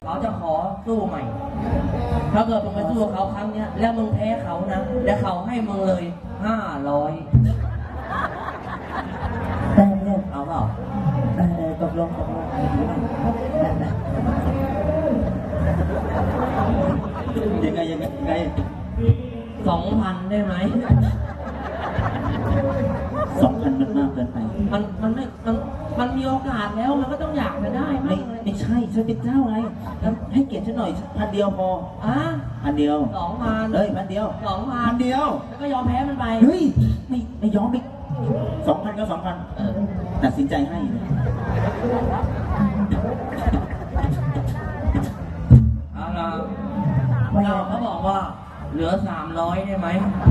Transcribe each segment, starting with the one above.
เขาจะขอสู้ใหม่ถ้าเกิดมึงไปสู้เขาครั้งเนี้ยแล้วมึงแพ้เขานะแล้วเขาให้มึงเลย500 ได้เพื่อนเอาเปล่าตกลงยังไง 2,000ได้ไหม 2,000มันมากเกินไปมันมีโอกาสแล้วมันก็ต้องอยากจะได้ไม่ใช่ฉันเป็นเจ้าไงให้เกียรติฉันหน่อย1,000 เดียวพอ1,000 เดียว 2,000 1,000 เดียว 2,000 เดียวแล้วก็ยอมแพ้มันไปเฮ้ยไม่ยอมไป2,000 ก็2,000ตัดสินใจให้เอาล่ะเขาบอกว่าเหลือ300ได้ไหม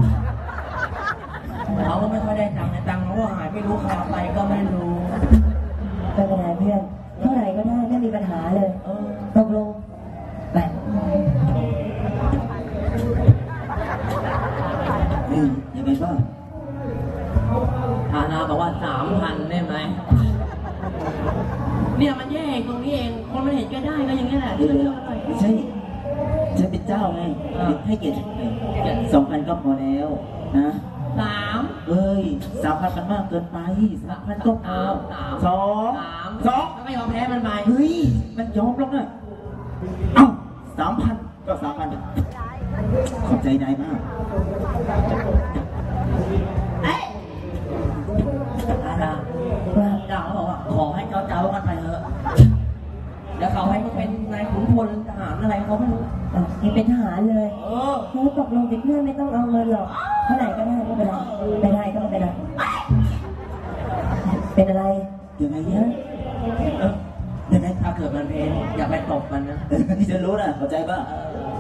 เขาก็ไม่ค่อยได้ตังค์ในตังค์เขาก็หายไม่รู้ใครเอาไปก็ไม่รู้ไม่เป็นไรเพื่อนเท่าไหร่ก็ได้ไม่มีปัญหาเลยตกลงไปยังไงบ้างฐานาบอกว่า3,000ได้ไหมเนี่ยมันแย่ตรงนี้เองคนมันเห็นแกได้ก็อย่างนี้แหละไม่ใช่ฉันเป็นเจ้าไงให้เกียรติฉันไป2,000 ก็พอแล้วนะ 3 เอ้ย 3,000 มันมากเกินไป 3,000 ก็พอ2 แล้วก็ยอมแพ้มันไปเฮ้ยมันยอมแล้วนะ3,000 ก็ 3,000 ขอบใจนายมากเจ้าเขาบอกว่าขอให้เจ้ากันไปเถอะเดี๋ยวเขาให้มันเป็นนายขุนพลทหารอะไรเขาไม่รู้ยังเป็นทหารเลยแล้วตกลงเป็นเพื่อนไม่ต้องเอาเงินหรอกเท่าไหร่ก็ได้ไม่เป็นไรไม่ได้ก็ไม่เป็นไรเป็นอะไรยังไงเนี่ยยังไงถ้าเกิดมันเพลงอย่าไปตบมันนะที่ฉันรู้นะเข้าใจป่ะ